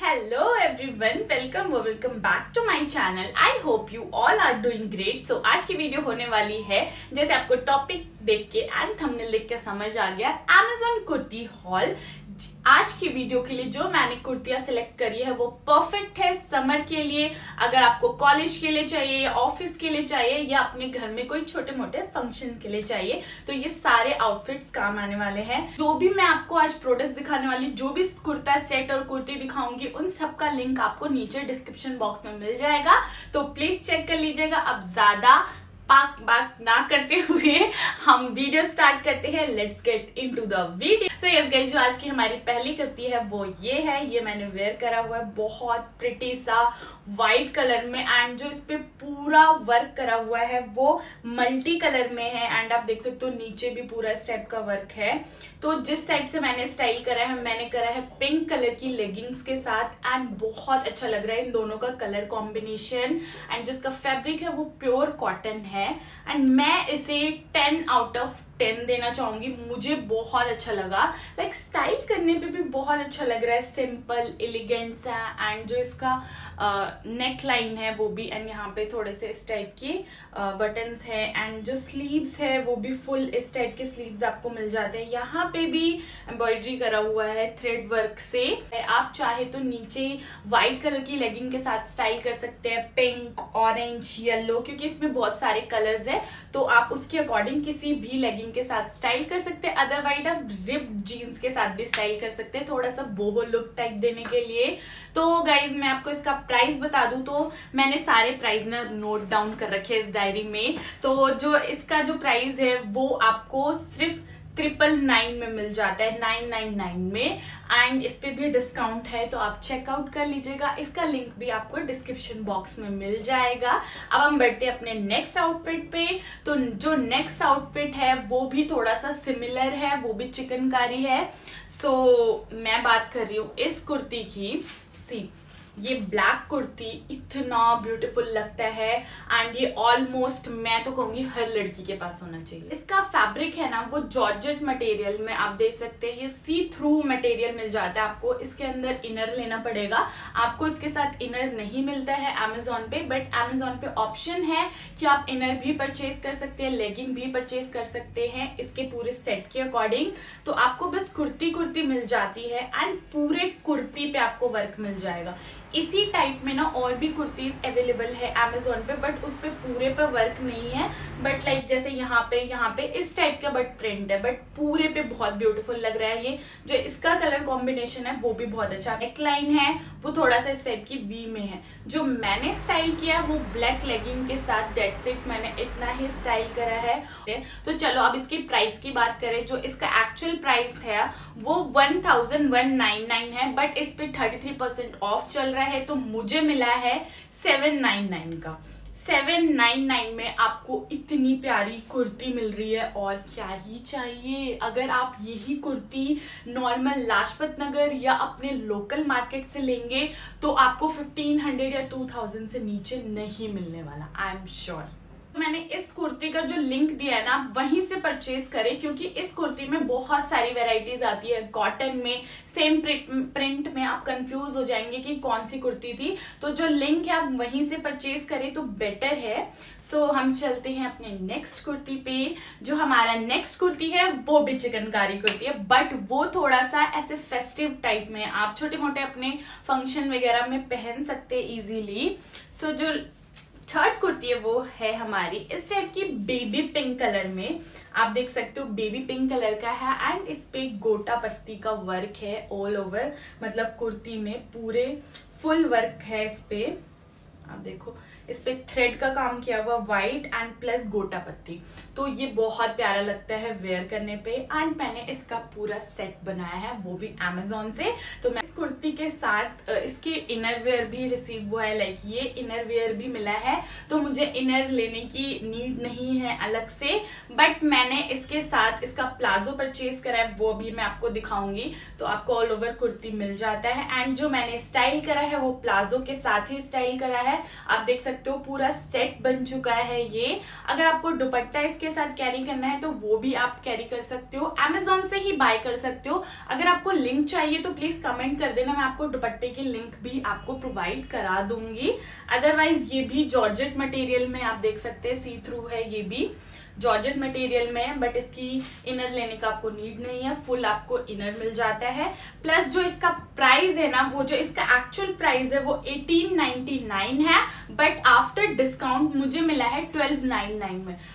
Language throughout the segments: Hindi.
Hello everyone, welcome back to my channel. I hope you all are doing great. So आज की वीडियो होने वाली है, जैसे आपको टॉपिक देख के एंड थंबनेल देख के समझ आ गया, Amazon कुर्ती हॉल। आज की वीडियो के लिए जो मैंने कुर्तियां सिलेक्ट करी है वो परफेक्ट है समर के लिए। अगर आपको कॉलेज के लिए चाहिए, ऑफिस के लिए चाहिए या अपने घर में कोई छोटे मोटे फंक्शन के लिए चाहिए, तो ये सारे आउटफिट्स काम आने वाले हैं। जो भी मैं आपको आज प्रोडक्ट्स दिखाने वाली, जो भी कुर्ता सेट और कुर्ती दिखाऊंगी, उन सब का लिंक आपको नीचे डिस्क्रिप्शन बॉक्स में मिल जाएगा, तो प्लीज चेक कर लीजिएगा। अब ज्यादा पाक बाक ना करते हुए हम वीडियो स्टार्ट करते हैं। Let's get into the video. So yes guys, जो आज की हमारी पहली कुर्ती है वो ये है। ये मैंने वेयर करा हुआ है, बहुत प्रिटी सा व्हाइट कलर में, एंड जो इस पे पूरा वर्क करा हुआ है वो मल्टी कलर में है। एंड आप देख सकते हो नीचे भी पूरा इस टाइप का वर्क है। तो जिस टाइप से मैंने स्टाइल करा है, मैंने करा है पिंक कलर की लेगिंग्स के साथ, एंड बहुत अच्छा लग रहा है इन दोनों का कलर कॉम्बिनेशन। एंड जिसका फैब्रिक है वो प्योर कॉटन है, एंड मैं इसे 10 आउट ऑफ 10 देना चाहूंगी। मुझे बहुत अच्छा लगा, लाइक स्टाइल करने पे भी बहुत अच्छा लग रहा है, सिंपल एलिगेंट सा। एंड जो इसका नेक लाइन है वो भी, एंड यहाँ पे थोड़े से इस टाइप के बटन्स है, एंड जो स्लीव्स है वो भी फुल इस टाइप के स्लीव्स आपको मिल जाते हैं। यहाँ पे भी एम्ब्रॉयडरी करा हुआ है थ्रेड वर्क से। आप चाहे तो नीचे व्हाइट कलर की लेगिंग के साथ स्टाइल कर सकते हैं, पिंक, ऑरेंज, येलो, क्योंकि इसमें बहुत सारे कलर्स है, तो आप उसके अकॉर्डिंग किसी भी लेगिंग के साथ स्टाइल कर सकते हैं। अदरवाइज आप रिप्ड जीन्स के साथ भी स्टाइल कर सकते हैं, थोड़ा सा बोहो लुक टाइप देने के लिए। तो गाइज मैं आपको इसका प्राइस बता दूं, तो मैंने सारे प्राइस ना नोट डाउन कर रखे हैं इस डायरी में। तो जो इसका जो प्राइस है वो आपको सिर्फ 999 में मिल जाता है, 999 में। एंड इस पे भी डिस्काउंट है, तो आप चेकआउट कर लीजिएगा। इसका लिंक भी आपको डिस्क्रिप्शन बॉक्स में मिल जाएगा। अब हम बढ़ते हैं अपने नेक्स्ट आउटफिट पे। तो जो नेक्स्ट आउटफिट है वो भी थोड़ा सा सिमिलर है, वो भी चिकनकारी है। सो मैं बात कर रही हूँ इस कुर्ती की। सी, ये ब्लैक कुर्ती इतना ब्यूटीफुल लगता है, एंड ये ऑलमोस्ट मैं तो कहूंगी हर लड़की के पास होना चाहिए। इसका फैब्रिक है ना वो जॉर्जेट मटेरियल में, आप देख सकते हैं ये सी थ्रू मटेरियल मिल जाता है आपको। इसके अंदर इनर लेना पड़ेगा आपको, इसके साथ इनर नहीं मिलता है अमेजोन पे, बट अमेजोन पे ऑप्शन है कि आप इनर भी परचेज कर सकते हैं, लेगिंग भी परचेज कर सकते हैं इसके पूरे सेट के अकॉर्डिंग। तो आपको बस कुर्ती मिल जाती है, एंड पूरे कुर्ती पे आपको वर्क मिल जाएगा। इसी टाइप में ना और भी कुर्तीज अवेलेबल है अमेजोन पे, बट उस पे पूरे पे वर्क नहीं है। बट लाइक जैसे यहाँ पे इस टाइप का बट प्रिंट है, बट पूरे पे बहुत ब्यूटीफुल लग रहा है। ये जो इसका कलर कॉम्बिनेशन है वो भी बहुत अच्छा। नेक लाइन है वो थोड़ा सा इस टाइप की वी में है। जो मैंने स्टाइल किया वो ब्लैक लेगिंग के साथ, दैट्स इट, मैंने इतना ही स्टाइल करा है। तो चलो अब इसकी प्राइस की बात करें। जो इसका एक्चुअल प्राइस है वो 1199 है, बट इस पे 33% ऑफ चल रहा है, तो मुझे मिला है 799 का। 799 में आपको इतनी प्यारी कुर्ती मिल रही है, और क्या ही चाहिए। अगर आप यही कुर्ती नॉर्मल लाजपत नगर या अपने लोकल मार्केट से लेंगे तो आपको 1500 या 2000 से नीचे नहीं मिलने वाला, आई एम श्योर। मैंने इस कुर्ती का जो लिंक दिया है ना, वहीं से परचेज करें, क्योंकि इस कुर्ती में बहुत सारी वैरायटीज आती है। कॉटन में सेम प्रिंट में आप कंफ्यूज हो जाएंगे कि कौन सी कुर्ती थी, तो जो लिंक है आप वहीं से परचेज करें तो बेटर है। सो हम चलते हैं अपने नेक्स्ट कुर्ती पे। जो हमारा नेक्स्ट कुर्ती है वो भी चिकनकारी कुर्ती है, बट वो थोड़ा सा ऐसे फेस्टिव टाइप में, आप छोटे मोटे अपने फंक्शन वगैरह में पहन सकते इजीली। सो जो थर्ड कुर्ती है वो है हमारी इस टाइप की बेबी पिंक कलर में। आप देख सकते हो बेबी पिंक कलर का है, एंड इस पे गोटा पत्ती का वर्क है ऑल ओवर, मतलब कुर्ती में पूरे फुल वर्क है इस पे। आप देखो इस पे थ्रेड का काम किया हुआ, व्हाइट एंड प्लस गोटा पत्ती, तो ये बहुत प्यारा लगता है वेयर करने पे। एंड मैंने इसका पूरा सेट बनाया है वो भी अमेजोन से। तो मैं इस कुर्ती के साथ इसके इनर वेयर भी रिसीव हुआ है, लाइक ये इनर वेयर भी मिला है, तो मुझे इनर लेने की नीड नहीं है अलग से। बट मैंने इसके साथ इसका प्लाजो परचेज करा है, वो भी मैं आपको दिखाऊंगी। तो आपको ऑल ओवर कुर्ती मिल जाता है, एंड जो मैंने स्टाइल करा है वो प्लाजो के साथ ही स्टाइल करा है। है। आप देख सकते हो पूरा सेट बन चुका है ये। अगर आपको दुपट्टा इसके साथ कैरी करना है तो वो भी आप कैरी कर सकते हो, Amazon से ही बाय कर सकते हो। अगर आपको लिंक चाहिए तो प्लीज कमेंट कर देना, मैं आपको दुपट्टे की लिंक भी आपको प्रोवाइड करा दूंगी। अदरवाइज ये भी जॉर्जेट मटेरियल में आप देख सकते हैं, सी थ्रू है, ये भी जॉर्जेट मटेरियल में है, बट इसकी इनर लेने का आपको नीड नहीं है, फुल आपको इनर मिल जाता है। प्लस जो इसका प्राइस है ना, वो जो इसका एक्चुअल प्राइस है वो 1899 है, बट आफ्टर डिस्काउंट मुझे मिला है 1299 में।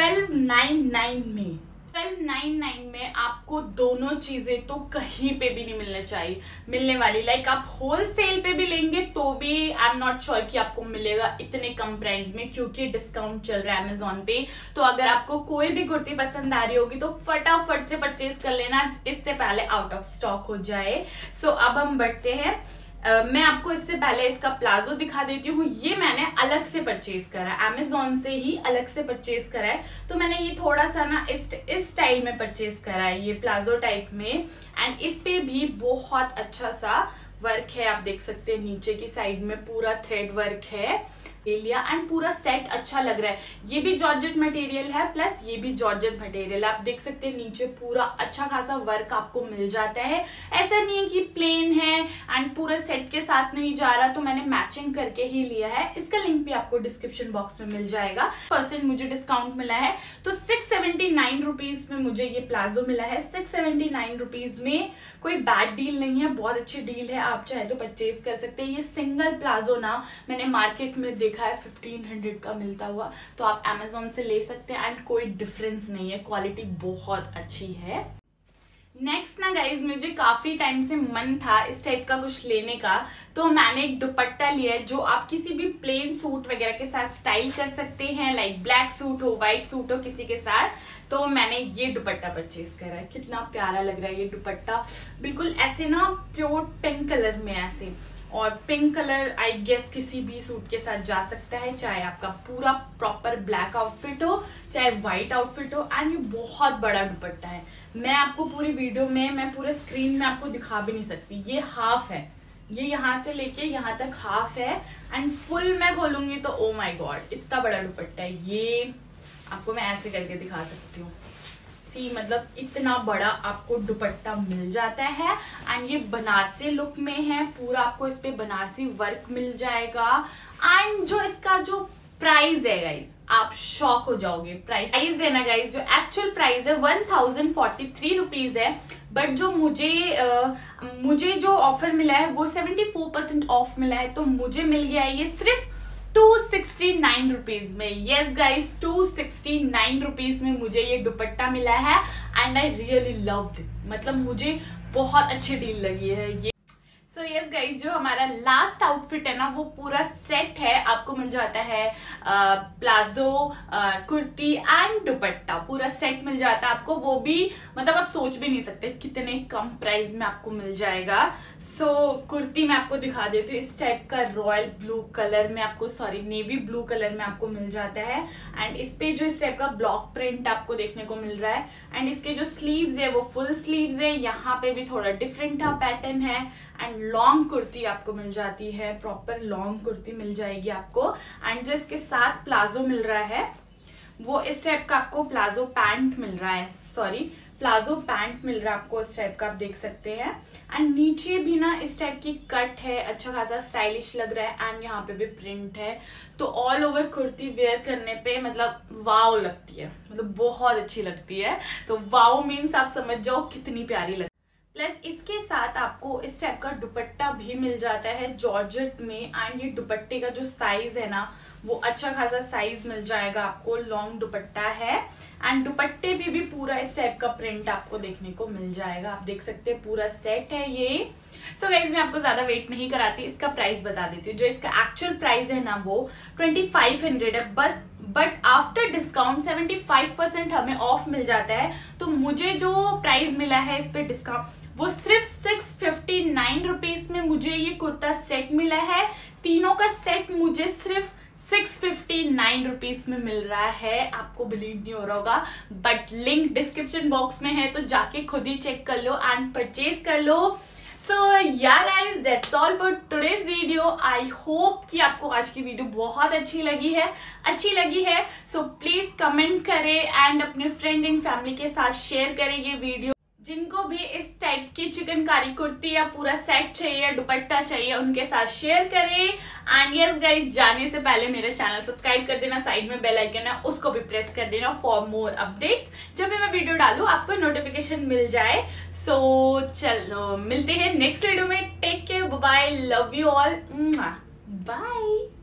1299 में आपको दोनों चीजें तो कहीं पे भी नहीं मिलने वाली। लाइक आप होलसेल पे भी लेंगे तो भी आई एम नॉट श्योर कि आपको मिलेगा इतने कम प्राइस में, क्योंकि डिस्काउंट चल रहा है अमेजोन पे। तो अगर आपको कोई भी कुर्ती पसंद आ रही होगी तो फटाफट से परचेज कर लेना, इससे पहले आउट ऑफ स्टॉक हो जाए। सो अब हम बढ़ते हैं। मैं आपको इससे पहले इसका प्लाजो दिखा देती हूँ। ये मैंने अलग से परचेज करा है, अमेजोन से ही अलग से परचेज करा है। तो मैंने ये थोड़ा सा ना इस स्टाइल में परचेज करा है, ये प्लाजो टाइप में। एंड इस पे भी बहुत अच्छा सा वर्क है, आप देख सकते हैं नीचे की साइड में पूरा थ्रेड वर्क है लिया, एंड पूरा सेट अच्छा लग रहा है। ये भी जॉर्जेट मटेरियल है, प्लस ये भी जॉर्जेट मटेरियल। आप देख सकते हैं नीचे पूरा अच्छा खासा वर्क आपको मिल जाता है। ऐसा नहीं है कि प्लेन है एंड पूरा सेट के साथ नहीं जा रहा, तो मैंने मैचिंग करके ही लिया है। इसका लिंक भी आपको डिस्क्रिप्शन बॉक्स में मिल जाएगा। % मुझे डिस्काउंट मिला है, तो 679 रुपीज में मुझे ये प्लाजो मिला है। 679 रुपीज में कोई बैड डील नहीं है, बहुत अच्छी डील है। आप चाहे तो परचेज कर सकते हैं। ये सिंगल प्लाजो ना मैंने मार्केट में देखा है 1500 का मिलता हुआ, तो आप Amazon से ले सकते हैं एंड कोई डिफरेंस नहीं है, क्वालिटी बहुत अच्छी है। नेक्स्ट ना गाइज, मुझे काफी टाइम से मन था इस टाइप का कुछ लेने का, तो मैंने एक दुपट्टा लिया है जो आप किसी भी प्लेन सूट वगैरह के साथ स्टाइल कर सकते हैं। लाइक ब्लैक सूट हो, व्हाइट सूट हो किसी के साथ, तो मैंने ये दुपट्टा परचेज करा है। कितना प्यारा लग रहा है ये दुपट्टा, बिल्कुल ऐसे ना प्योर पिंक कलर में ऐसे। और पिंक कलर आई गेस किसी भी सूट के साथ जा सकता है, चाहे आपका पूरा प्रॉपर ब्लैक आउटफिट हो चाहे व्हाइट आउटफिट हो। एंड ये बहुत बड़ा दुपट्टा है, मैं आपको पूरी वीडियो में, मैं पूरे स्क्रीन में आपको दिखा भी नहीं सकती। ये हाफ है, ये यहाँ से लेके यहाँ तक हाफ है, एंड फुल मैं खोलूंगी तो ओ माय गॉड इतना बड़ा दुपट्टा है। ये आपको मैं ऐसे करके दिखा सकती हूँ, मतलब इतना बड़ा आपको दुपट्टा मिल जाता है। एंड ये बनारसी लुक में है, पूरा आपको इस पे बनारसी वर्क मिल जाएगा। एंड जो इसका जो प्राइस है गाइज, आप शॉक हो जाओगे। प्राइस है ना गाइज, जो एक्चुअल प्राइस है 1043 रुपीज है, बट जो मुझे जो ऑफर मिला है वो 74% ऑफ मिला है, तो मुझे मिल गया है ये सिर्फ 269 रुपीज में। यस गाइज, 269 रुपीज में मुझे ये दुपट्टा मिला है and I really loved it. मतलब मुझे बहुत अच्छी डील लगी है ये। सो यस गाइज, जो हमारा लास्ट आउटफिट है ना वो पूरा सेट है, आपको मिल जाता है प्लाजो, कुर्ती एंड दुपट्टा, पूरा सेट मिल जाता है आपको। वो भी मतलब आप सोच भी नहीं सकते कितने कम प्राइस में आपको मिल जाएगा। सो कुर्ती मैं आपको दिखा देती हूँ, इस टाइप का रॉयल ब्लू कलर में आपको, सॉरी नेवी ब्लू कलर में आपको मिल जाता है। एंड इस पे जो इस टाइप का ब्लॉक प्रिंट आपको देखने को मिल रहा है। एंड इसके जो स्लीव्स है वो फुल स्लीव्स है, यहाँ पे भी थोड़ा डिफरेंट पैटर्न है। एंड लॉन्ग कुर्ती आपको मिल जाती है, प्रॉपर लॉन्ग कुर्ती मिल जाएगी आपको। एंड जो इसके साथ प्लाजो मिल रहा है वो इस टाइप का आपको प्लाजो पैंट मिल रहा है, प्लाजो पैंट मिल रहा है आपको इस टाइप का, आप देख सकते हैं। एंड नीचे भी ना इस टाइप की कट है, अच्छा खासा स्टाइलिश लग रहा है। एंड यहाँ पे भी प्रिंट है, तो ऑल ओवर कुर्ती वेयर करने पे मतलब वाव लगती है, मतलब बहुत अच्छी लगती है। तो वाव मीन्स आप समझ जाओ कितनी प्यारी लगती है। प्लस इसके साथ आपको इस टाइप का दुपट्टा भी मिल जाता है जॉर्जेट में। एंड ये दुपट्टे का जो साइज है ना वो अच्छा खासा साइज मिल जाएगा आपको, लॉन्ग दुपट्टा है। एंड दुपट्टे भी पूरा इस टाइप का प्रिंट आपको देखने को मिल जाएगा, आप देख सकते हैं पूरा सेट है ये। सो गाइस, मैं आपको ज्यादा वेट नहीं कराती, इसका प्राइस बता देती हूँ। जो इसका एक्चुअल प्राइस है ना वो 2500 है बस, बट आफ्टर डिस्काउंट 75% हमें ऑफ मिल जाता है। तो मुझे जो प्राइस मिला है इस पे डिस्काउंट वो सिर्फ 659 रुपीज में मुझे ये कुर्ता सेट मिला है। तीनों का सेट मुझे सिर्फ 659 रुपीज में मिल रहा है। आपको बिलीव नहीं हो रहा होगा, बट लिंक डिस्क्रिप्शन बॉक्स में है, तो जाके खुद ही चेक कर लो एंड परचेज कर लो। So yeah guys, that's all for today's video. Video. I hope कि आपको आज की वीडियो बहुत अच्छी लगी है। सो प्लीज कमेंट करें एंड अपने फ्रेंड एंड फैमिली के साथ शेयर करें ये वीडियो। जिनको भी इस टाइप की चिकनकारी कुर्ती या पूरा सेट चाहिए, दुपट्टा चाहिए, उनके साथ शेयर करें। एंड यस गाइस, जाने से पहले मेरे चैनल सब्सक्राइब कर देना, साइड में बेल आइकन है उसको भी प्रेस कर देना फॉर मोर अपडेट्स। जब भी मैं वीडियो डालूं आपको नोटिफिकेशन मिल जाए। सो चलो मिलते हैं नेक्स्ट वीडियो में। Take care, bye, love you all, bye.